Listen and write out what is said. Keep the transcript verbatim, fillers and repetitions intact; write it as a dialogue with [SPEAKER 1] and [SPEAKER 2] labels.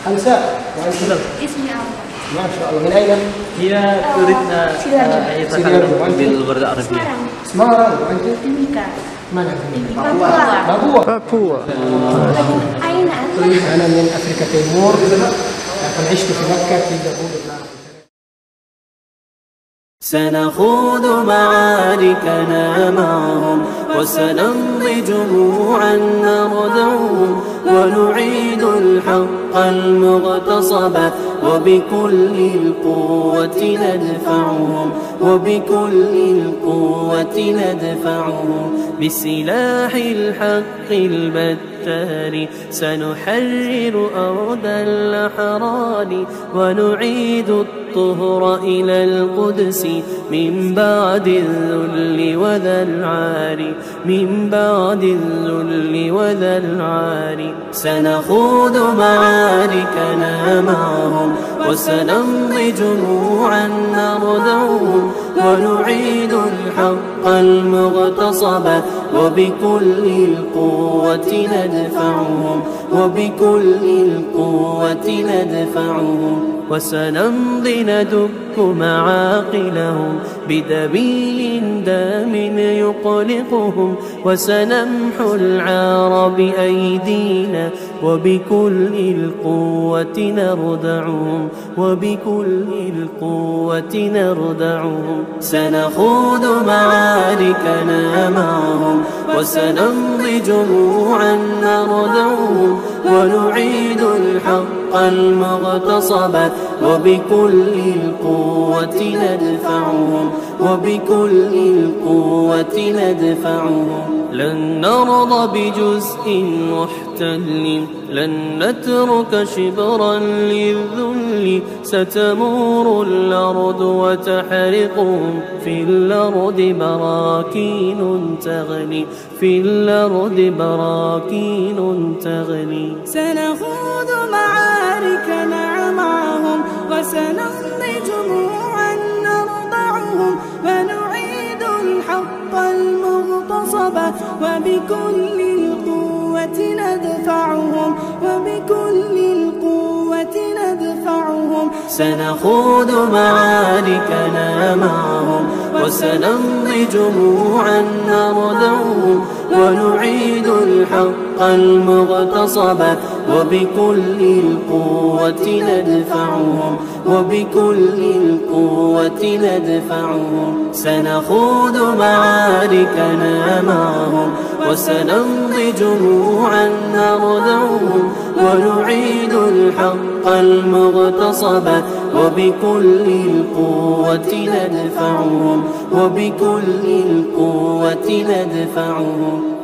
[SPEAKER 1] خمسة. وأنت؟
[SPEAKER 2] اسمي عمر.
[SPEAKER 1] ما شاء الله. من أين؟
[SPEAKER 3] هي تريد أن يتكلم باللغة العربية.
[SPEAKER 1] سمارة. وأنت؟
[SPEAKER 2] Timika.
[SPEAKER 1] mana?
[SPEAKER 2] Papua.
[SPEAKER 1] Papua.
[SPEAKER 3] Papua.
[SPEAKER 2] أين أنت؟
[SPEAKER 1] أنا من أفريقيا تيمور، لكن عشت في مكة في دبور.
[SPEAKER 4] سنخوض معاركنا معهم وسنمضي جموعا نردعهم ونعيد الحق المغتصب وبكل القوة ندفعهم وبكل القوة ندفعهم بسلاح الحق البتار سنحرر أرض الأحرار ونعيد الطهر إلى القدس من بعد الذل وذا العار من بعد الذل وذا العار سنخوض معاركنا معهم وسنمضي جموعا نردعهم ونعيد الحق المغتصب وبكل القوة ندفعهم وبكل القوة ندفعهم وسنمضي ندك معاقلهم بدبيل دام يقلقهم وسنمحو العار بأيدينا وبكل القوة نردعهم وبكل القوة نردعهم سنخوض معاركنا معهم وسنمضي جموعا نردعهم ونعيد الحق المغتصب وبكل القوة ندفعهم وبكل القوة ندفعهم لن نرضى بجزء محتل لن نترك شبرا للذل ستمور الأرض وتحرقهم في الأرض براكين تغلي في الأرض براكين تغلي
[SPEAKER 5] سنخوض معاركنا معهم وسنمضي جموعا نرضعهم ونعيد الحق المغتصب وبكل القوة ندفعهم وبكل القوة ندفعهم
[SPEAKER 4] سنخوض معاركنا معهم وسنمضي جموعا نردعهم ونعيد الحق المغتصب وبكل القوة ندفعهم وبكل القوة ندفعهم سنخوض معاركنا معهم وسنمضي جموعا نردعهم ونعيد الحق المغتصب وبكل القوة ندفعهم وبكل القوة ندفعهم